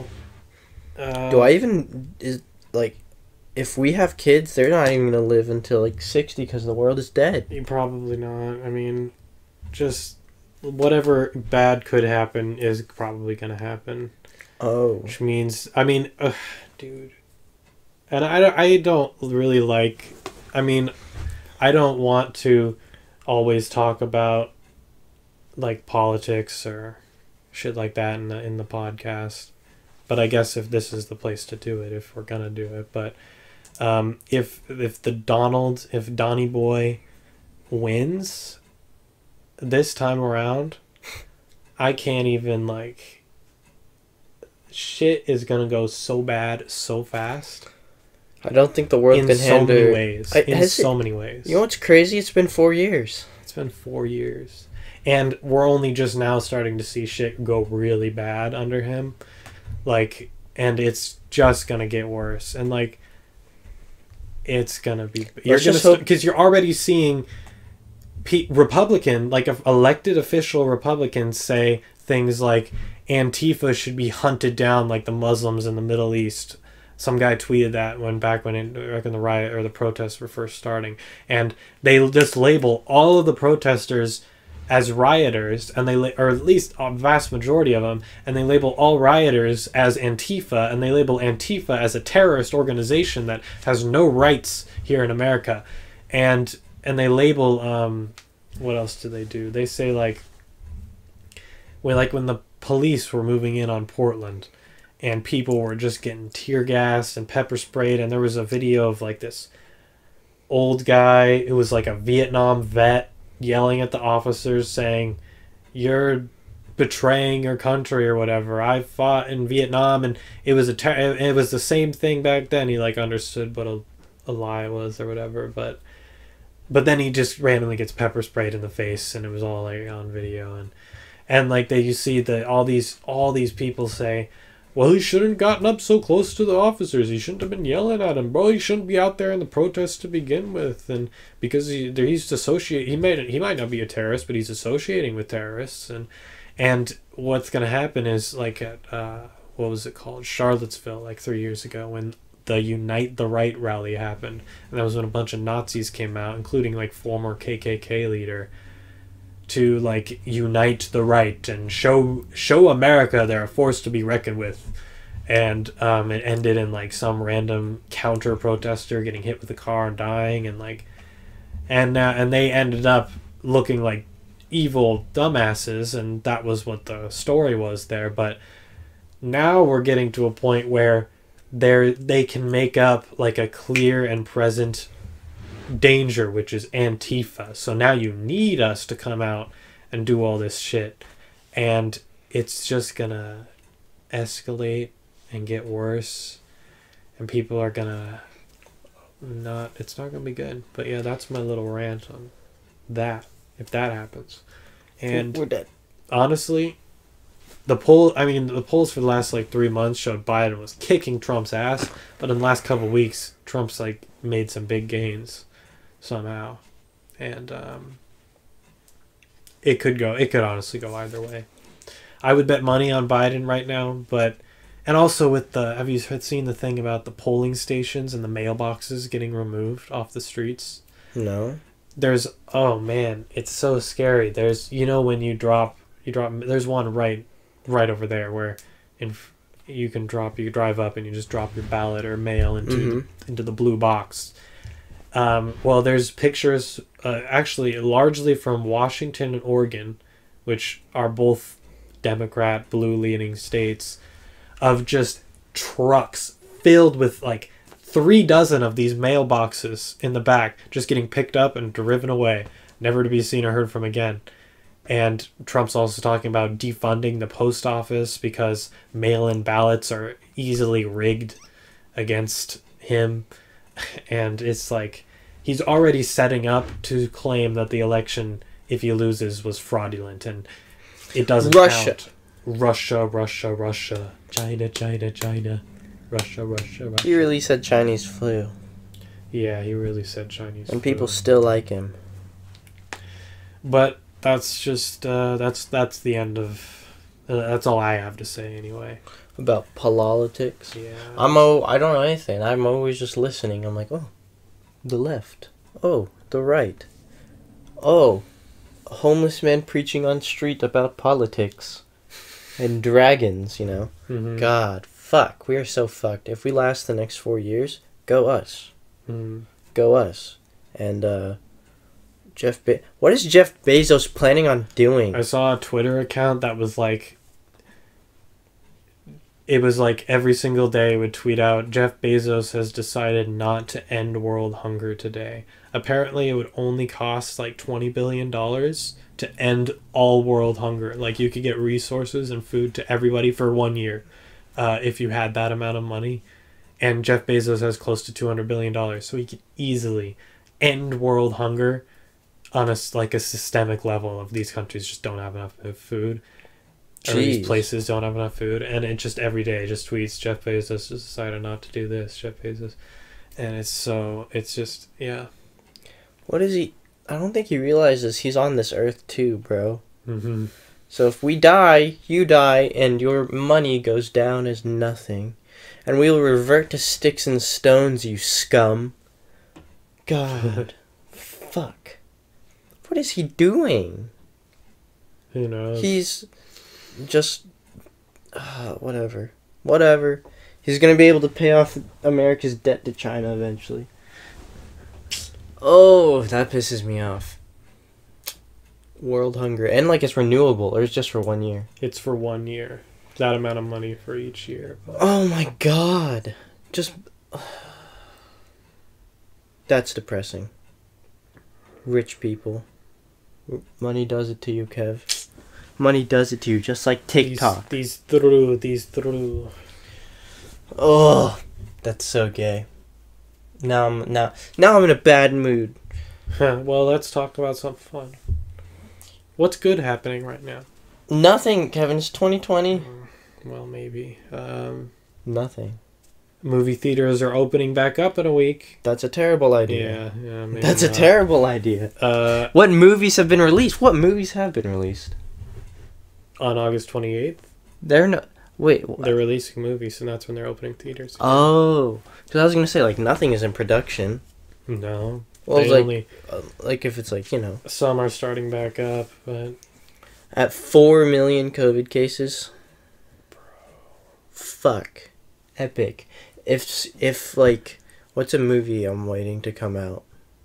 If we have kids, they're not even gonna live until like 60 because the world is dead. Probably not. I mean, just whatever bad could happen is probably gonna happen. Oh. Which means, I mean, dude. And I don't really like, I mean, I don't want to always talk about, like, politics or shit like that in the podcast. But I guess if this is the place to do it, if we're gonna do it. But if Donnie Boy wins this time around, I can't even, like, shit is gonna go so bad so fast. I don't think the world in can so handle many ways. so many ways. You know what's crazy? It's been 4 years. It's been 4 years. And we're only just now starting to see shit go really bad under him. Like, and it's just gonna get worse. And, like, it's gonna be... Because you're already seeing Republican, like, elected official Republicans say things like Antifa should be hunted down like the Muslims in the Middle East. Some guy tweeted that back when the riot or the protests were first starting, and they just label all of the protesters as rioters, and or at least a vast majority of them, and they label all rioters as Antifa, and they label Antifa as a terrorist organization that has no rights here in America, and they label what else do? They say like when the police were moving in on Portland, and people were just getting tear gassed and pepper sprayed, and there was a video of like this old guy who was like a Vietnam vet yelling at the officers saying, "You're betraying your country," or whatever. "I fought in Vietnam," and it was it was the same thing back then. He like understood what a lie was or whatever, but then he just randomly gets pepper sprayed in the face, and it was all like on video, and like you see that all these people say, "Well, he shouldn't have gotten up so close to the officers. He shouldn't have been yelling at him, bro. He shouldn't be out there in the protests to begin with." And because he's associate, he might not be a terrorist, but he's associating with terrorists. And what's gonna happen is like at what was it called, Charlottesville, like 3 years ago, when the Unite the Right rally happened, and that was when a bunch of Nazis came out, including like former KKK leader, to like unite the right and show America they're a force to be reckoned with. and it ended in like some random counter protester getting hit with a car and dying, and like, and they ended up looking like evil dumbasses, and that was what the story was there. But now we're getting to a point where they can make up like a clear and present danger, which is Antifa. So now you need us to come out and do all this shit, and it's just gonna escalate and get worse, and people are gonna it's not gonna be good. But yeah, that's my little rant on that, if that happens. And we're dead. Honestly, the polls for the last like 3 months showed Biden was kicking Trump's ass, but in the last couple of weeks Trump's like made some big gains somehow, and it could honestly go either way. I would bet money on Biden right now, but, and also with have you seen the thing about the polling stations and the mailboxes getting removed off the streets? No. Oh man, it's so scary. There's, when you drop, there's one right over there where you drive up and you just drop your ballot or mail into the blue box. Well, there's pictures, actually largely from Washington and Oregon, which are both Democrat, blue-leaning states, of just trucks filled with like 36 of these mailboxes in the back, just getting picked up and driven away, never to be seen or heard from again. And Trump's also talking about defunding the post office because mail-in ballots are easily rigged against him. And it's like he's already setting up to claim that the election, if he loses, was fraudulent, and it doesn't count. Russia. China. Russia. He really said Chinese flu. Yeah, he really said Chinese and flu. people still like him. But that's just that's the end of that's all I have to say anyway. About politics. Yeah. I don't know anything. I'm always just listening. I'm like, oh, the left. Oh, the right. Oh, a homeless man preaching on street about politics. And dragons, Mm-hmm. God, fuck. We are so fucked. If we last the next 4 years, go us. Mm. Go us. And, what is Jeff Bezos planning on doing? I saw a Twitter account that was like, it was like every single day would tweet out, Jeff Bezos has decided not to end world hunger today. Apparently it would only cost like $20 billion to end all world hunger. Like you could get resources and food to everybody for 1 year if you had that amount of money. And Jeff Bezos has close to $200 billion. So he could easily end world hunger on a systemic level of these countries just don't have enough food. Or these places don't have enough food. And it just every day just tweets, Jeff Bezos has decided not to do this, Jeff Bezos. And it's just, yeah. What is he? I don't think he realizes he's on this earth too, bro. Mm-hmm. So if we die, you die, and your money goes down as nothing. And we will revert to sticks and stones, you scum. God. Fuck. What is he doing? Who knows? He's just... whatever. Whatever. He's gonna be able to pay off America's debt to China eventually. Oh, that pisses me off. World hunger. And like it's renewable, or it's just for 1 year? It's for 1 year. That amount of money for each year. But... Oh my god. Just... That's depressing. Rich people. Money does it to you, Kev. Money does it to you, just like TikTok. These through. Oh, that's so gay. Now I'm in a bad mood. Well, let's talk about something fun. What's good happening right now? Nothing, Kevin. It's 2020. Well, maybe. Nothing. Movie theaters are opening back up in a week. That's a terrible idea. Yeah. Maybe That's not. a terrible idea. What movies have been released? What movies have been released? On August 28th? They're not... Wait. They're releasing movies, and that's when they're opening theaters. Oh. Because I was going to say, like, nothing is in production. No. Well, it's like if it's like, Some are starting back up, but... At 4 million COVID cases? Bro. Fuck. epic. If like, what's a movie I'm waiting to come out?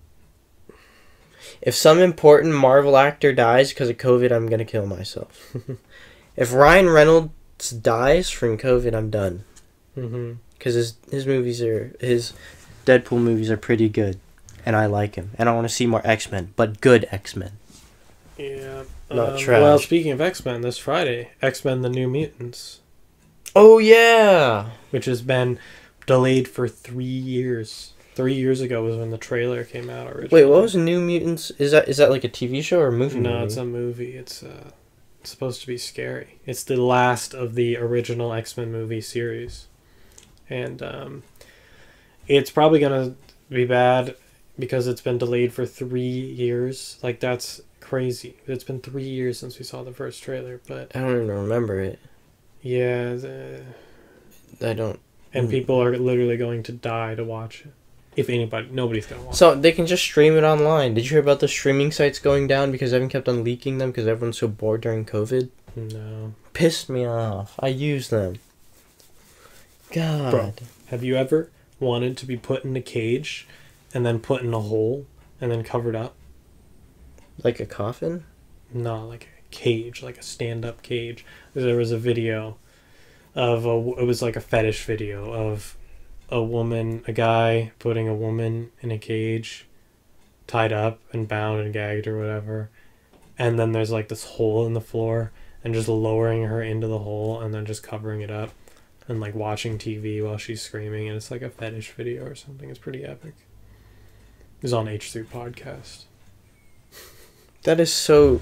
If some important Marvel actor dies because of COVID, I'm gonna kill myself. If Ryan Reynolds dies from COVID, I'm done. Mm-hmm. Because his Deadpool movies are pretty good, and I like him, and I want to see more X-Men, but good X-Men. Yeah. Not trash. Well, speaking of X-Men, this Friday, X-Men: The New Mutants, Oh yeah. which has been delayed for 3 years. 3 years ago was when the trailer came out originally. Wait, what was New Mutants? Is that like a TV show or a movie? No, movie? it's a movie. It's supposed to be scary. It's the last of the original X-Men movie series. And it's probably going to be bad because it's been delayed for 3 years. Like, that's crazy. It's been 3 years since we saw the first trailer, but I don't even remember it. yeah, I don't. and people are literally going to die to watch it. If anybody, nobody's going to watch it. So they can just stream it online. Did you hear about the streaming sites going down because everyone kept on leaking them because everyone's so bored during COVID? No. Pissed me off. I use them. God. Bro. Have you ever wanted to be put in a cage and then put in a hole and then covered up? Like a coffin? No, like a cage, like a stand-up cage. There was a video of it was like a fetish video of a guy putting a woman in a cage, tied up and bound and gagged or whatever, and then there's like this hole in the floor and just lowering her into the hole and then just covering it up and like watching TV while she's screaming, and it's like a fetish video or something. It's pretty epic. It was on H3 Podcast. That is so...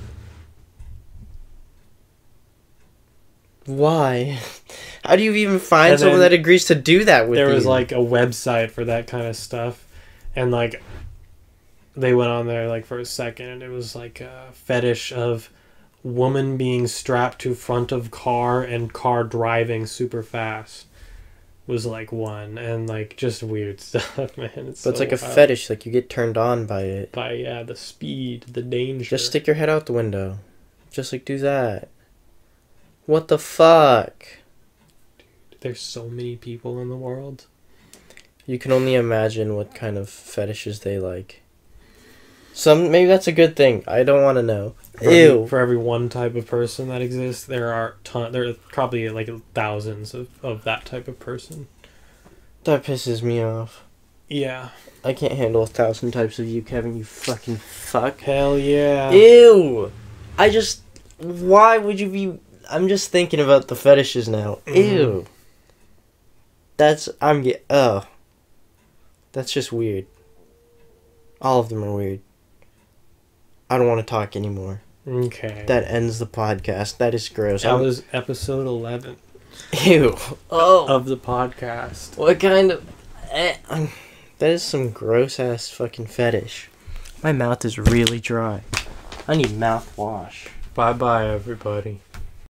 Why? How do you even find And someone then that agrees to do that with you? There was like a website for that kind of stuff, and like they went on there like for a second, and it was like a fetish of woman being strapped to front of car and car driving super fast was like one, and like just weird stuff, man. But it's so like a wild. fetish, like you get turned on by it. By the speed, the danger. Just stick your head out the window. Just like do that. What the fuck? There's so many people in the world. You can only imagine what kind of fetishes they like. Maybe that's a good thing. I don't want to know. Ew. For every one type of person that exists, there are probably like thousands of that type of person. That pisses me off. Yeah. I can't handle 1,000 types of you, Kevin, you fucking fuck. Hell yeah. Ew. Why would you be... I'm just thinking about the fetishes now. Mhm. Ew. That's just weird. All of them are weird. I don't want to talk anymore. Okay. That ends the podcast. That is gross. That was episode 11 Ew. Oh. of the podcast. What kind of... that is some gross-ass fucking fetish. My mouth is really dry. I need mouthwash. Bye-bye, everybody.